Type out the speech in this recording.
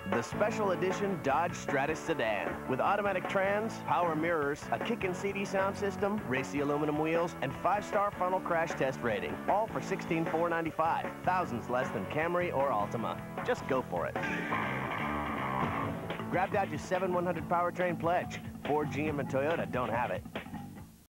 The special edition Dodge Stratus sedan with automatic trans, power mirrors, a kickin' CD sound system, racy aluminum wheels, and 5-star frontal crash test rating. All for $16,495. Thousands less than Camry or Altima. Just go for it. Grab Dodge's 7/100 powertrain pledge. Ford, GM, and Toyota don't have it.